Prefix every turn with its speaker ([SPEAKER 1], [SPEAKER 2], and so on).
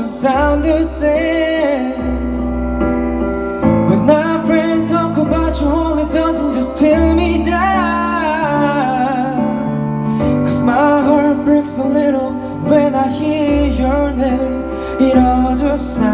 [SPEAKER 1] don't sound the same. When our friends talk about you, all it doesn't just tear me down. Cause my heart breaks a little when I hear your name. It all just sounds